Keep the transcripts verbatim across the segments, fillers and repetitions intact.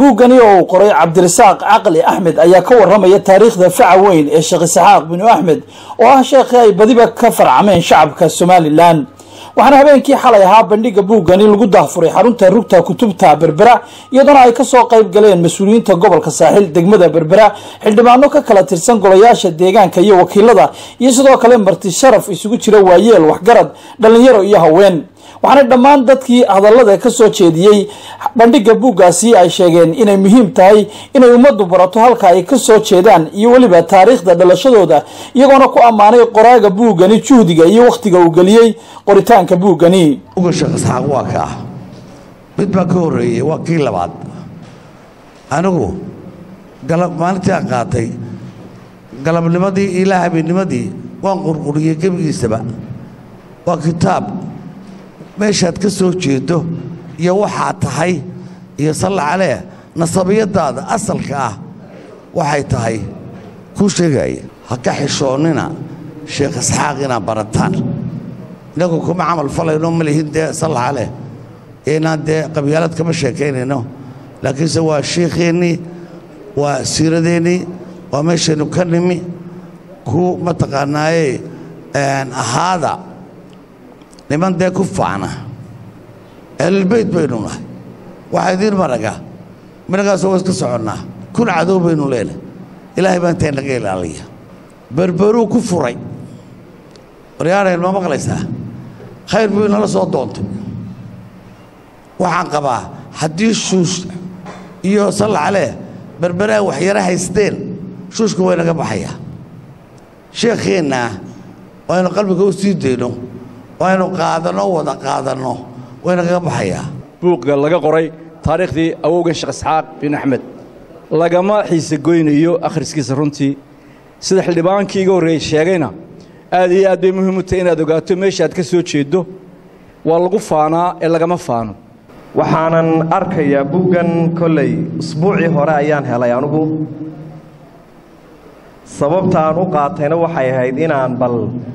buuggani oo qoray Cabdirasaaq Caqli Axmed ayaa ka waramaya taariikhda faca weyn ee Sheekh Isxaaq bin Axmed oo ah sheekh ay badiba ka farcameen shacabka Soomaaliland waxaana habeenkii xalay ahaa bandhiga buuggani lagu daafuray xarunta rugta kutubta Berbera iyadoo ay ka soo qayb galeen mas'uuliyiinta gobolka Saaxil degmada Berbera xildhibaano ka kala tirsan golayaasha deegaanka iyo wakiilada iyo sidoo kale marti sharaf isugu jira waayeel waxgarad dhalinyaro iyo haween waxaana dhammaan dadkii hadallada ka soo jeediyay bandhiga buuggaasi ay sheegeen inay muhiim tahay inay ummaddu barato halka ay ka soo jeedaan iyo waliba taariikhda dhalashadooda iyagoona ku amaanay qoraaga buuggani juhdiga iyo waqtiga uu galiyay qoritaanka buuggani uga Sheekh Isxaaq waa ka mid baa ka horeeyay waa kii labaad anigu galab maalintii aan qaatay galabnimadii ilaa habeennimadii waan qurquriyay gebigiisaba waa kitaab meeshaad ka soo jeedo iyo waxaa tahay iyo salla calee nasabiyadaada asalka ah waxay tahay ku sheegaya ha ka xishoonina Sheekh Isxaaq inaa barataan inagu kuma camal falayno ma lihin dee salla calee inaan dee qabyaalad kama sheekaynayno laakiinse waa sheekheennii waa siiradeennii waa meeshaynu ka nimi ku mataqaanaaye ahaada niman dee ku faana ahlulbayt baynu nahay waxaa idiin maraga minagaasoo waa iska soconnaa kun cadow baynu leenahay ilaahay baa intay naga ilaaliya berberuu ku furay waryaanayn ma maqlaysaa khayr buu inala soo doontay waxaan qabaa haddii shuush iyo salla calee berberaa waxyara haysteen shuushka way naga baxayaa sheekheennaa waynu qalbiga u sii dayno waynu qaadano wada qaadano wayna kaga baxayaa buugga laga qoray taariikhdii awowgan Sheekh Isxaaq bin Axmed lagama xiise goynayo akhriskiisa runtii sida xildhibaankii iga horreeyay sheegayna aad iyo aad bay muhiim u tahay inaad ogaato meesha aad ka soo jeedo waa lagu faanaa ee lagama faano waxaanan arkayaa buuggan kolley usbuucii hore ayaan helay anigu sababta aan u qaatayna waxay ahayd inaan bal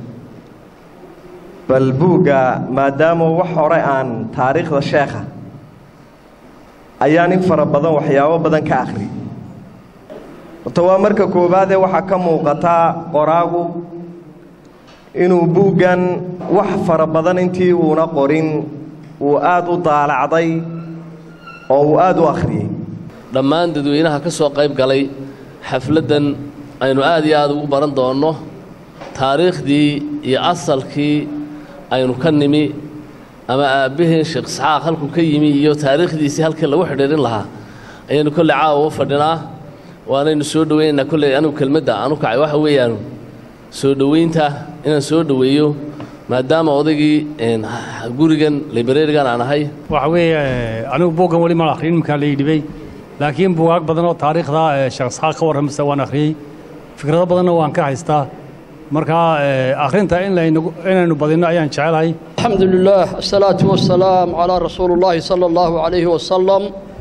bal buugga maadaama wax hore aan taariikhda sheekha ayaan in fara badan waxyaabo badan ka akhriyay horta waa marka koowaadee waxaa ka muuqataa qoraagu inuu buuggan wax fara badan intii uuna qorin uu aad u daalacday oo uu aad u akhriyey dhammaan dadweynaha ka soo qayb galay xafladdan aynu aad iyo aad ugu baran doonno taariikhdii iyo asalkii aynu ka nimi ama aabbihii Sheekh Isxaaq halkuu ka yimi iyo taariikhdiisii halkii lagu xidhiirin lahaa ayaynu kolley caawa u fadhinaa waanaynu soo dhowaynaynaa kolley anigu kelmadda aanu kacay waxa weeyaan soo dhowaynta inaan soo dhoweeyo maadaama odaygii gurigan librarigan aan ahay waxa weeye anigu buuggan wali ma akhrin markaa la yidhibay laakiin buugaag badan oo taariikhda Sheekh Isxaaq ka warramisa waan akhriyey fikrado badanna waan ka haystaa marka akhrinta in inaynu badino ayaan jecelahay alxamdulilah asalaatu wassalaam calaa rasuulillahi sala allahu calayhi wasalam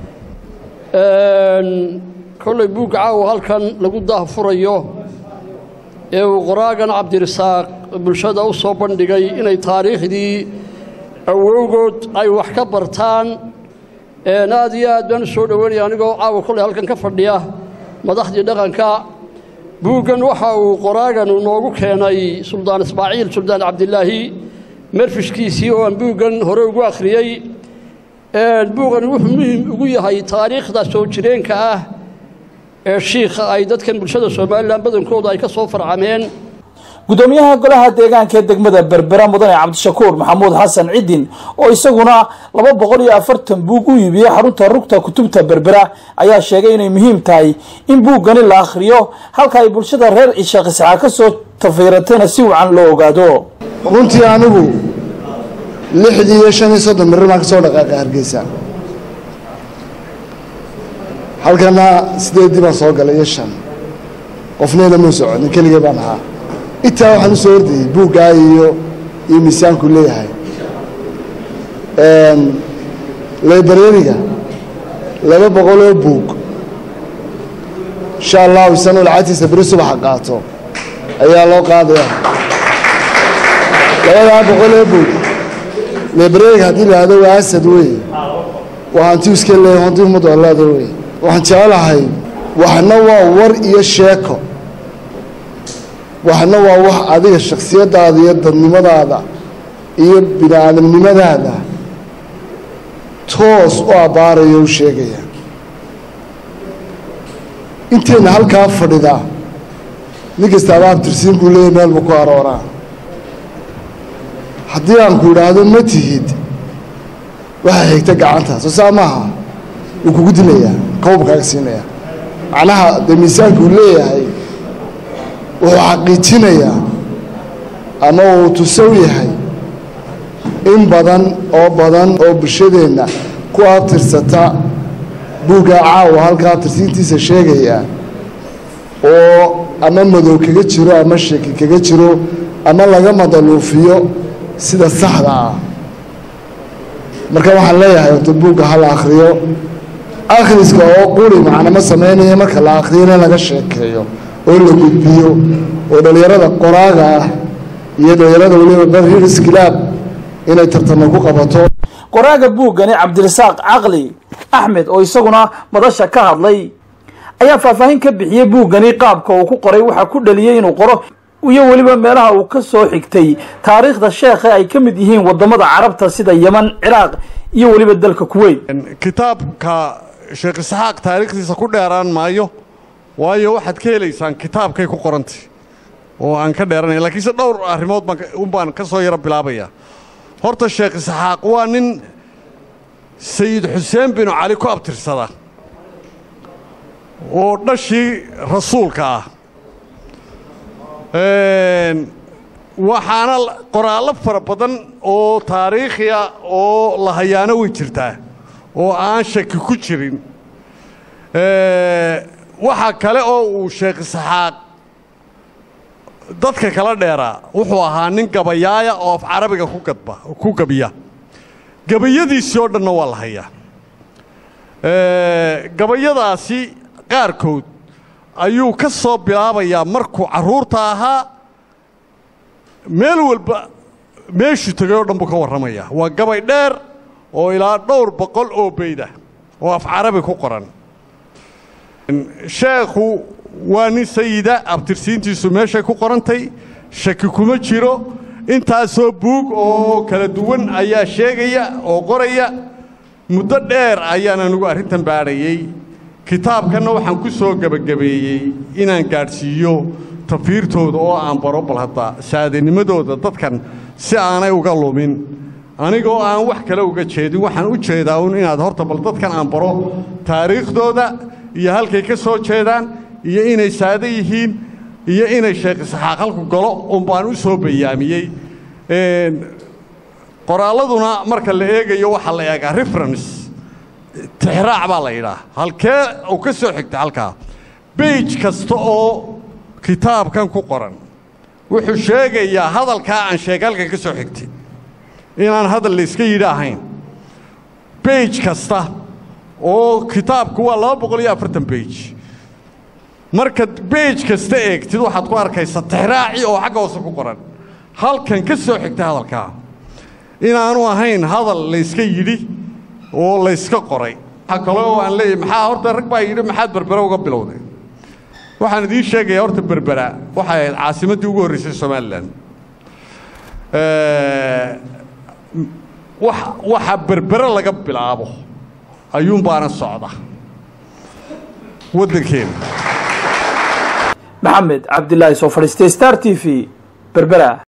kolley buugga caawa halkan lagu daahfurayo ee uu qoraagan Cabdirasaaq bulshada u soo bandhigay inay taariikhdii awowgood ay wax ka bartaan aad iyo aad baan u soo dhoweynaya anigoo caawa kolley halkan ka fadhiya madaxdii dhaqanka buuggan waxa uu qoraagan noogu keenay suldaan Ismaaciil suldaan Cabdilaahi marfishkiisii oo aan buuggan hore ugu akhriyay buuggan wuxuu muhiim ugu yahay taariikhda soo jireenka ah ee shiikha ay dadkan bulshada Soomaaliland badankooda ay ka soo farcameen gudoomiyaha golaha deegaanka degmada Berbera mudane Cabdishakuur Maxamuud Xasan Cidin oo isaguna laba boqol iyo afartan buug u iibiyay xarunta rugta kutubta Berbera ayaa sheegay inay muhiim tahay in buuggani la akhriyo halka ay bulshada reer Sheekh Isxaaq ka soo tafiiratayna si wacan loo ogaado runtii anigu lixdii iyo shan iyo soddon mirir baan ka soo dhaqaaqay Hargeysa halkana sideedii baan soo galay iyo shan qofneena ma socon keligay baan ahaa intaa waxaan u soo ordayay buuggaa iyo iyo miisaanku leeyahay librariga laba boqol oo buug insha allahu isagoo lacagtiisa beri subaxa qaato ayaa loo qaadaya labadaa boqol oo buug librariga haddii la yidhahdo waa asad wey waa hanti iska leeyahay hanti ummadda oo leeda wey waxaan jecelahay waxna waa war iyo sheeko waxna waa wax adiga shakhsiyadaada iyo dadnimadaada iyo bini aadamnimadaada toos u abaaraya u sheegaya intayna halkaa fadhida nin kastaaba abtirsiin buu leeyahy meel buu ku arooraa haddii aan ku idhaahdo ma tihid waxaa xigta gacanta soo saa maaha wuu kugu dilayaa kawba kaaga siinaya macnaha dee miisaanka uu leeyahay wuxuu xaqiijinayaa ama uu tusow yahay in badan oo badan oo bulshadeenna ku abtirsata buugga caawa halka abtirsiintiisa sheegaya oo ama madow kaga jiro ama shaki kaga jiro ama laga madaluufiyo sida saxda ah marka waxaan leeyahay horta buugga ha la akhriyo akhriska oo quri macnama samaynaya marka la akhriyana in laga sheekeeyo oo la gudbiyo oo dhalinyarada qoraaga ah iyo dhalinyarada weliba barhiris kilaab inay tartamo ku qabato qoraaga buuggani cabdirasaaq caqli axmed oo isaguna madasha ka hadlay ayaa faahfaahin ka bixiyey buuggani qaabka uu ku qoray waxa ku dhaliyay inuu qoro iyo weliba meelaha uu ka soo xigtay taariikhda sheekha ay ka mid yihiin wadamada carabta sida Yemen, Ciraaq iyo weliba dalka Kuwait. kitaabka Sheekh Isxaaq taariikhdiisa ku dheeraan maayo waayo waxaad ka helaysaan kitaabkay ku qorantay oo aan ka dheeranay laakiin dhowr arrimood baan u baan ka soo yara bilaabaya horta Sheekh Isxaaq waa nin Sayid Xuseen bin Ali ku abtirsada oo dhashii rasuulka ah een waxaana qoraallo fara badan oo taariikhi ah oo la hayaano way jirtaa oo aan shaki ku jirin ee waxa kale oo uu Sheekh Isxaaq dadka kala dheeraa wuxuu ahaa nin gabayaaya oo af Carabiga ku gadba ku gabiya gabayadiisii oo dhan waa la hayaa ee gabayadaasi qaarkood ayuu ka soo bilaabayaa markuu caruurta ahaa meel walba meeshu tagay oo dhan buu ka warramayaa waa gabay dheer oo ilaa dhowr boqol oo beeda oo af Carabi ku qoran sheekhu waa nin sayida abtirsiintiisu meeshay ku qorantay shaki kuma jiro intaasoo buug oo kala duwan ayaa sheegaya oo qoraya muddo dheer ayaan anigu arrintan baadhayay kitaabkana waxaan ku soo gabagabeeyey inaan gaadhsiiyo tafiirtooda oo aan baro bal hadda saadanimadooda dadkan si aanay uga lumin anigoo aan wax kale uga jeedin waxaan u jeedaa un inaad horta bal dadkan aan baro taariikhdooda iyo halkay ka soo jeedaan iyo inay saada yihiin iyo inay Sheekh Isxaaq halku galo oo baan u soo bayaamiyey een qoraaladuna marka la eegayo waxa la eegaa reference tixraac baa la yidhaa halkee uu ka soo xigtay halkaa page kasta oo kitaabkan ku qoran wuxuu sheegayaa hadalkaa aan sheegalka ka soo xigtay inaan hadal la iska yidhi ahayn page kasta oo kitaabku waa laba boqol iyo afartan page marka page kasta eegtid waxaad ku arkaysaa tixraaci oo xagga hoose ku qoran halkan ka soo xigtay hadalkaa inaanu ahayn hadal la iska yidhi oo la iska qoray waxa kale oo aan leeyahay maxaa horta rag baa yidhi maxaad berbera uga bilowday waxaan idiin sheegayaa horta berbera waxay ahayd caasimaddii ugu horreysay Somaliland ee wax waxa berbera laga bilaabo ayuun baana socda waddankeena maxamed cabdilaahi soo fadhiistay Star T V berbera.